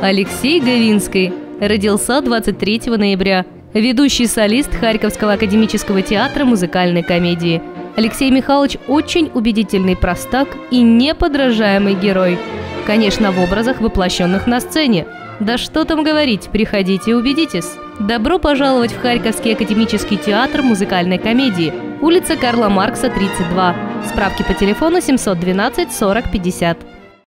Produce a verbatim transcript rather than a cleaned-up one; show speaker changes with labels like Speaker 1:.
Speaker 1: Алексей Гавинский родился двадцать третьего ноября. Ведущий солист Харьковского академического театра музыкальной комедии. Алексей Михайлович очень убедительный простак и неподражаемый герой. Конечно, в образах, воплощенных на сцене. Да что там говорить, приходите и убедитесь. Добро пожаловать в Харьковский академический театр музыкальной комедии. Улица Карла Маркса, тридцать два. Справки по телефону семьсот двенадцать сорок пятьдесят.